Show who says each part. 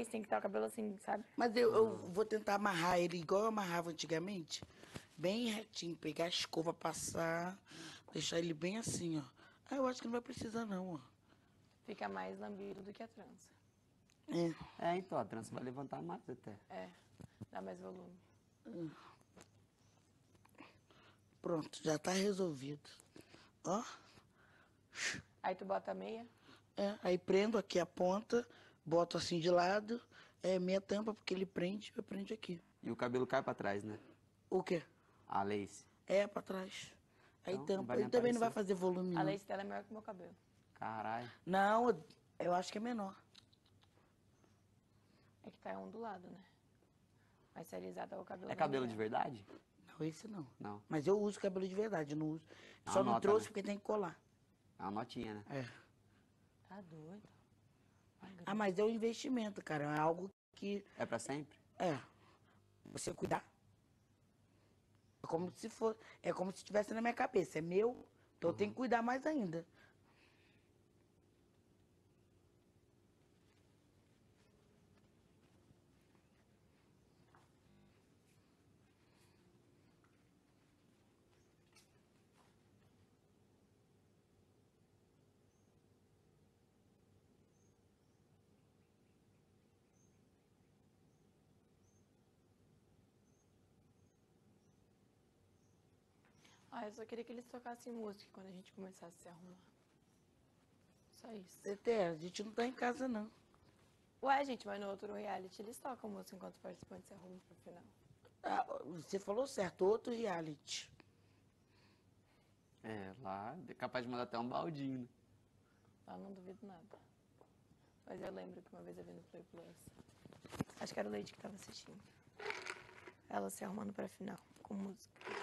Speaker 1: você tem que estar o cabelo assim, sabe?
Speaker 2: Mas eu vou tentar amarrar ele igual eu amarrava antigamente. Bem retinho, pegar a escova, passar, deixar ele bem assim, ó. Ah, eu acho que não vai precisar não, ó.
Speaker 1: Fica mais lambido do que a trança.
Speaker 2: É.
Speaker 3: Então, a trança vai levantar mais até.
Speaker 1: É, dá mais volume.
Speaker 2: Pronto, já tá resolvido. Ó.
Speaker 1: Aí tu bota a meia.
Speaker 2: Aí prendo aqui a ponta, boto assim de lado, meia tampa, porque ele prende, eu prende aqui.
Speaker 3: E o cabelo cai pra trás, né?
Speaker 2: O quê?
Speaker 3: A lace.
Speaker 2: Pra trás. Aí
Speaker 3: Então, não vai
Speaker 2: tampa.
Speaker 3: nem
Speaker 2: Ele também não vai
Speaker 3: aparecer.
Speaker 2: fazer volume,
Speaker 1: A
Speaker 2: não.
Speaker 1: lace dela é maior que o meu cabelo.
Speaker 3: Caralho.
Speaker 2: Não, eu acho que é menor.
Speaker 1: É que tá ondulado, né? Mas se alisada o cabelo
Speaker 3: É
Speaker 1: da
Speaker 3: cabelo
Speaker 1: minha.
Speaker 3: de verdade?
Speaker 2: Não, esse não.
Speaker 3: Não.
Speaker 2: Mas eu uso cabelo de verdade, eu não uso.
Speaker 3: É
Speaker 2: Só
Speaker 3: uma
Speaker 2: não
Speaker 3: nota,
Speaker 2: trouxe
Speaker 3: né?
Speaker 2: porque tem que colar.
Speaker 3: É uma notinha, né?
Speaker 2: É.
Speaker 1: Tá doido.
Speaker 2: Ah, mas é um investimento, cara. É algo que.
Speaker 3: É pra sempre?
Speaker 2: Você cuidar. É como se estivesse na minha cabeça. É meu, então eu tenho que cuidar mais ainda.
Speaker 1: Ah, eu só queria que eles tocassem música quando a gente começasse a se arrumar. Só isso.
Speaker 2: Até, a gente não tá em casa, não.
Speaker 1: Ué, gente, mas no outro reality eles tocam música enquanto os participantes se arrumam pro final.
Speaker 2: Ah, você falou certo, outro reality.
Speaker 3: É, lá é capaz de mandar até um baldinho, né?
Speaker 1: Lá não duvido nada. Mas eu lembro que uma vez eu vi no Play Plus. Acho que era o Leite que tava assistindo. Ela se arrumando pra final, com música.